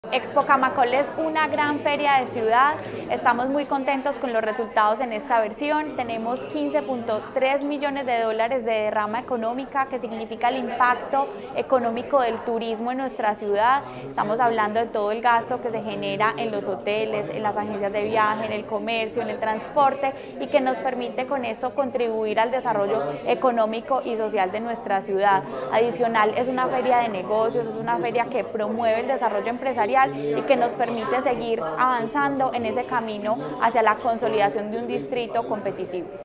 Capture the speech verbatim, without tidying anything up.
Expo Camacol es una gran feria de ciudad, estamos muy contentos con los resultados en esta versión, tenemos quince punto tres millones de dólares de derrama económica, que significa el impacto económico del turismo en nuestra ciudad. Estamos hablando de todo el gasto que se genera en los hoteles, en las agencias de viaje, en el comercio, en el transporte, y que nos permite con esto contribuir al desarrollo económico y social de nuestra ciudad. Adicional, es una feria de negocios, es una feria que promueve el desarrollo empresarial y que nos permite seguir avanzando en ese camino hacia la consolidación de un distrito competitivo.